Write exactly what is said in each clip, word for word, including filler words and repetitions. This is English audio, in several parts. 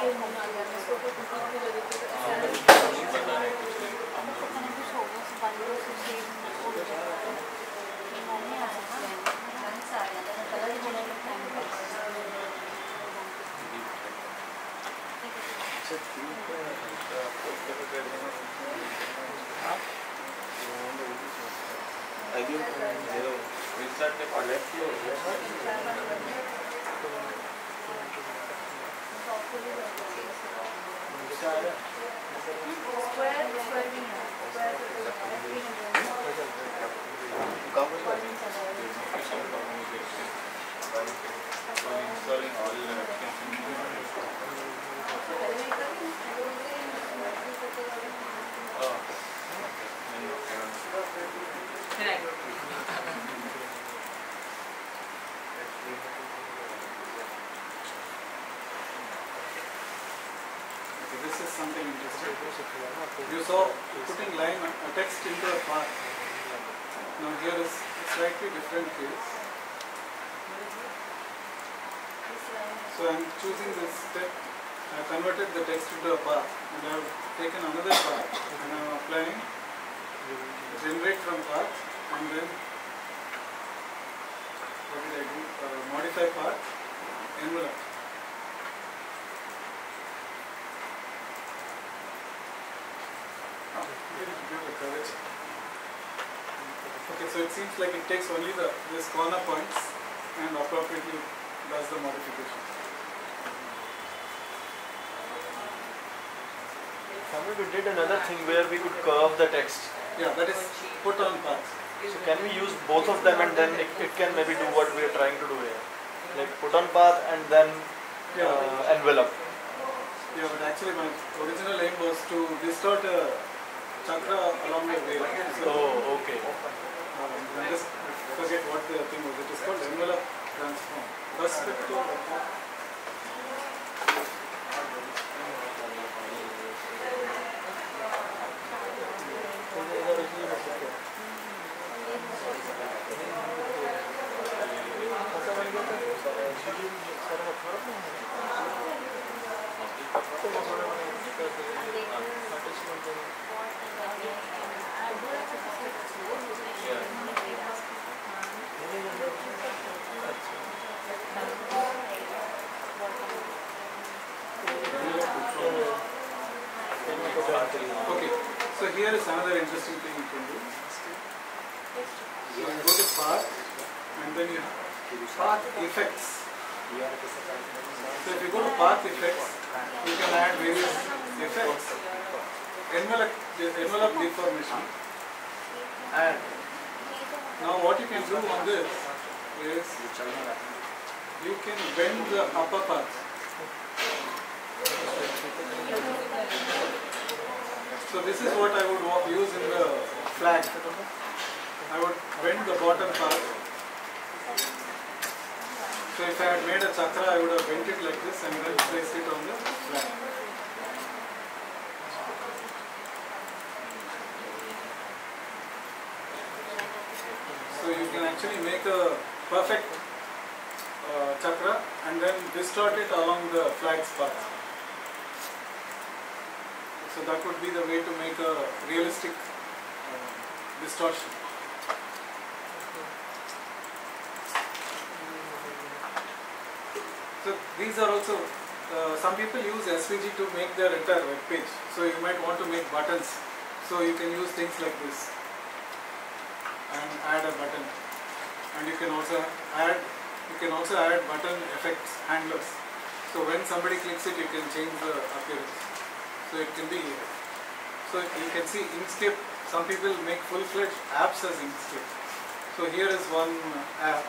This is something interesting. You saw putting line a text into a path. Now here is a slightly different case. So I am choosing this step. I have converted the text into a path, and I have taken another path, and I am applying generate from path, and then what did I do? Uh, modify path envelope. Okay, so it seems like it takes only the this corner points and appropriately does the modification. Somewhere we did another thing where we could curve the text. Yeah, that is put on path. So can we use both of them and then it, it can maybe do what we are trying to do here? Like put on path and then yeah. uh, envelope. Yeah, but actually my original aim was to distort a chakra along the way. So, oh, okay. Um, I just forget what the thing was. It is called envelope transform. Perspective. Okay, so here is another interesting thing you can do. So you go to path and then you have path effects. So if you go to path effects, you can add various effects. Envelope, envelope deformation. And now what you can do on this is you can bend the upper part. So this is what I would use in the flag. I would bend the bottom part. So if I had made a chakra, I would have bent it like this and then placed it on the flag. So you can actually make a perfect uh, chakra and then distort it along the flag's path. So that would be the way to make a realistic uh, distortion. So these are also, uh, some people use S V G to make their entire web page. So you might want to make buttons. So you can use things like this and add a button. And you can also add, you can also add button effects handlers. So when somebody clicks it, you can change the appearance. So it can be, so you can see Inkscape, some people make full-fledged apps as Inkscape. So here is one app.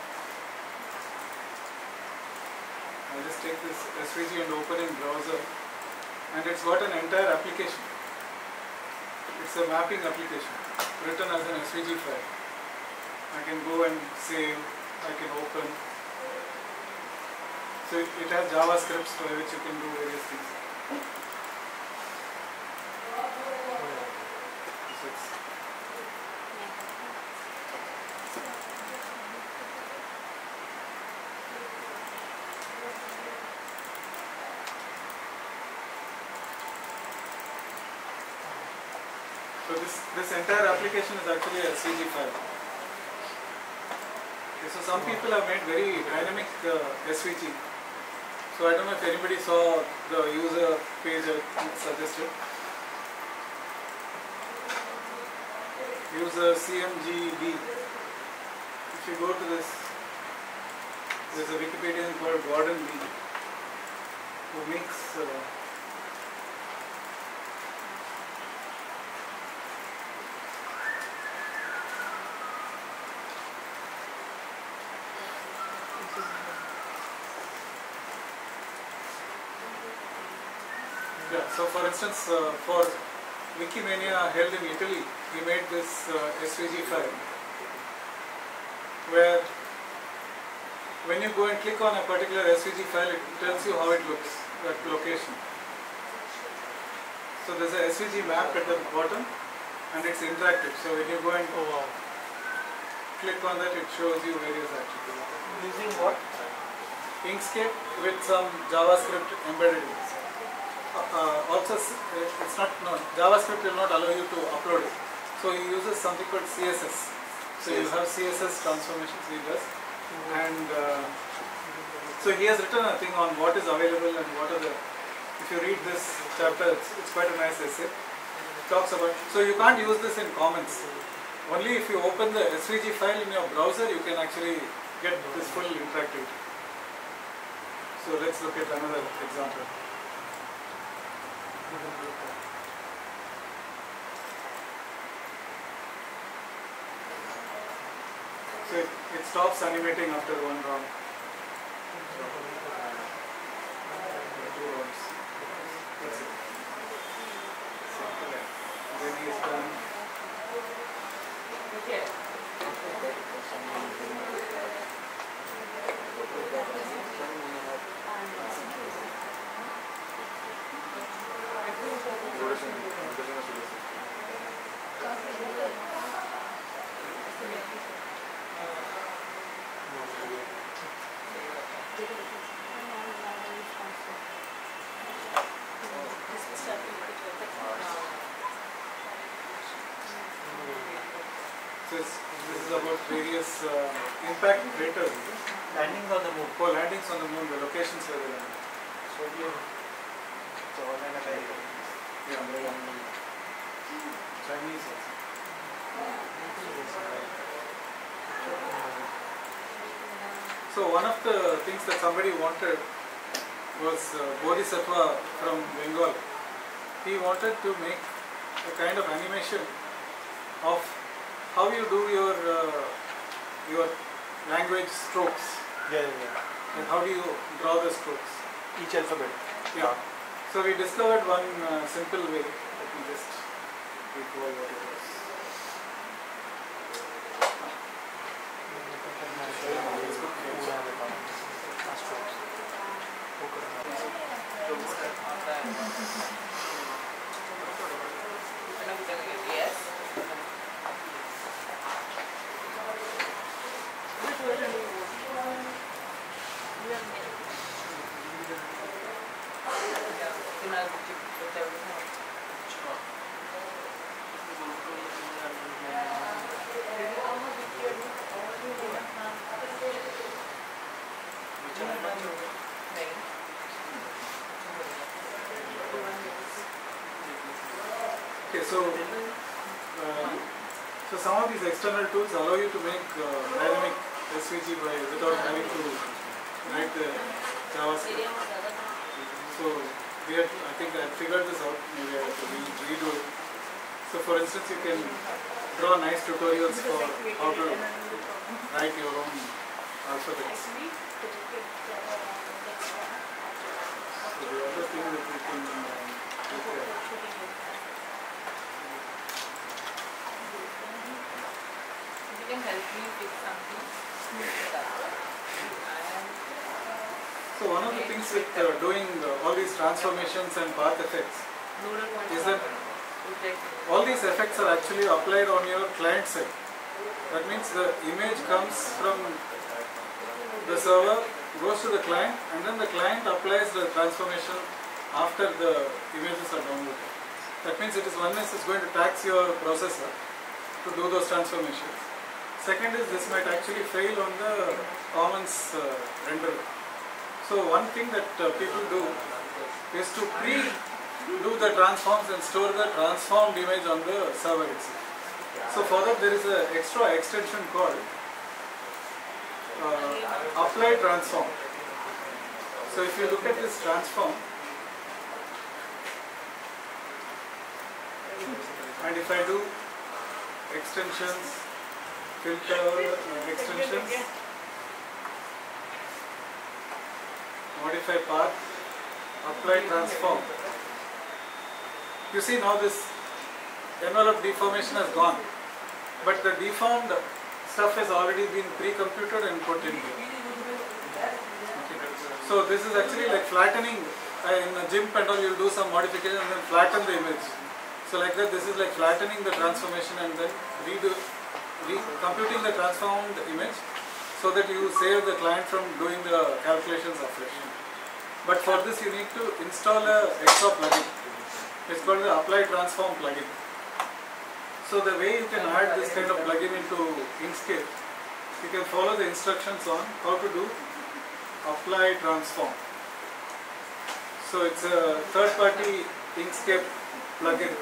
I'll just take this S V G and open in browser, and it's got an entire application. It's a mapping application written as an S V G file. I can go and save, I can open. So it, it has JavaScripts by which you can do various things. So this, this entire application is actually a S V G file. Okay, so some people have made very dynamic uh, S V G. So I don't know if anybody saw the user page I suggested. User C M G B. If you go to this, there's a Wikipedian called Gordon B, who makes uh, yeah, so for instance, uh, for Wikimania held in Italy, he made this uh, S V G file where when you go and click on a particular S V G file, it tells you how it looks, that location. So there's a S V G map at the bottom and it's interactive. So when you go and Oh wow. click on that, it shows you various attributes. Using what? Inkscape with some JavaScript embedded in it. Uh, also, it's not, no, JavaScript will not allow you to upload it. So he uses something called C S S. So you have C S S transformations he does. And uh, so he has written a thing on what is available and what are the, if you read this chapter, it's, it's quite a nice essay. It talks about, so you can't use this in comments. Only if you open the S V G file in your browser, you can actually get this full interactivity. So let's look at another example. So it, it stops animating after one round. Two rounds. That's it. Then he is done. So this is about various uh, impact craters. Landings on the moon. Oh, landings on the moon, the locations where they land. So we have so one and a American. Yeah, they are Chinese also. So one of the things that somebody wanted was uh, Bodhisattva from Bengal. He wanted to make a kind of animation of how you do your uh, your language strokes. Yeah, yeah, yeah. And how do you draw the strokes? Each alphabet. Yeah. So we discovered one uh, simple way. Let me just recall what it was. Yes. Okay, so uh, so some of these external tools allow you to make uh, dynamic S V G by without having to write the JavaScript. So we had, I think I figured this out. Maybe I have to re redo it. So for instance, you can draw nice tutorials for how to write your own alphabets. So the other thing that we can uh, look at. You can help me with something. So one of the things with uh, doing uh, all these transformations and path effects is that all these effects are actually applied on your client side. That means the image comes from the server, goes to the client, and then the client applies the transformation after the images are downloaded. That means it is one is it's going to tax your processor to do those transformations. Second is this might actually fail on the commons uh, renderer. So one thing that uh, people do is to pre-do the transforms and store the transformed image on the server itself. So for that there is an extra extension called uh, apply transform. So if you look at this transform, and if I do extensions, filter, uh, extensions, modify path, apply transform. You see now this envelope deformation has gone, but the deformed stuff has already been pre-computed and put in here. Okay. So this is actually like flattening. Uh, in a GIMP and all, you'll do some modification and then flatten the image. So like that, this is like flattening the transformation and then redo, re computing the transformed image so that you save the client from doing the calculations afresh. But for this you need to install a extra plugin. It's called the apply transform plugin. So the way you can add this kind of plugin into Inkscape, you can follow the instructions on how to do apply transform. So it's a third-party Inkscape plugin.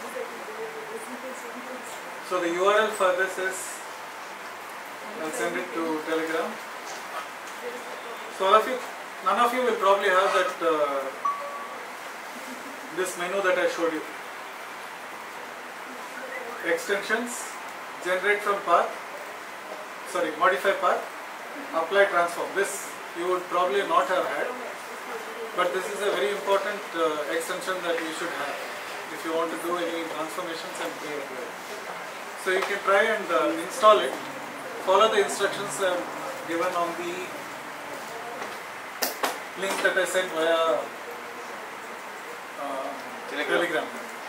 So the U R L for this is, I'll send it to Telegram. So all of you, none of you will probably have that uh, this menu that I showed you. Extensions, generate from path, sorry, modify path, apply transform. This you would probably not have had, but this is a very important uh, extension that you should have if you want to do any transformations and play with it. So you can try and uh, install it, follow the instructions uh, given on the link that I sent via uh, Telegram. Telegram.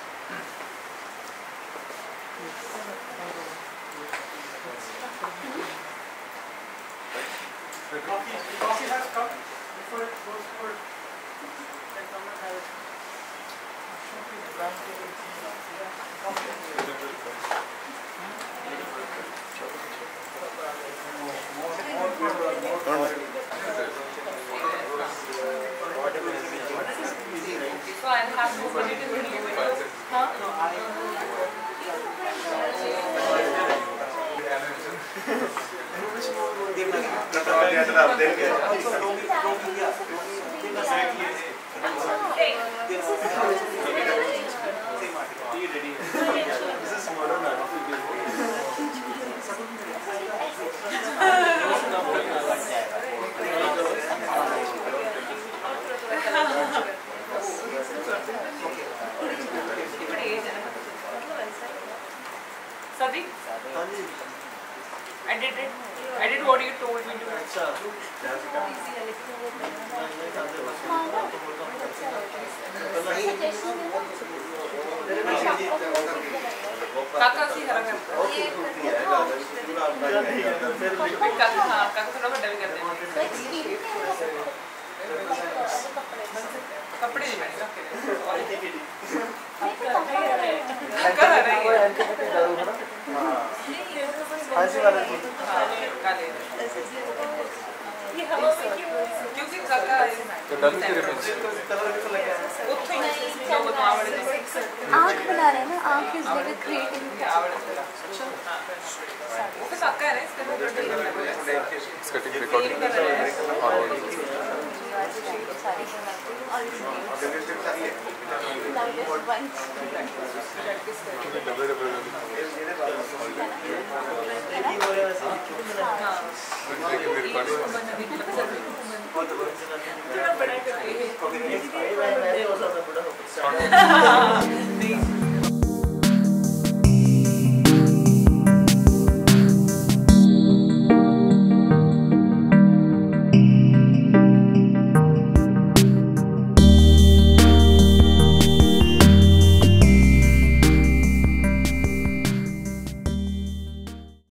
Coffee, coffee has come before it goes for can someone have it? So I'll have to put it in the new window. Huh? Sadiq? I did it. I did what you told me to. काका सी हरा कर काका हाँ काका थोड़ा बड़ा भी कर देंगे कपड़े नहीं मैंने रखे कर रहे हैं फांसी वाला जी काले ये हवा में क्यों क्योंकि काका तो डमी के रिमेज कलर कैसा लगा उतना ही क्या बताऊँ बड़े आँख बना रहे हैं ना आँख इस जगह क्रिएटिव वो तो काका है ना इसके अंदर स्कटिंग रिकॉर्डिंग और सारी डबल डबल बड़ा करके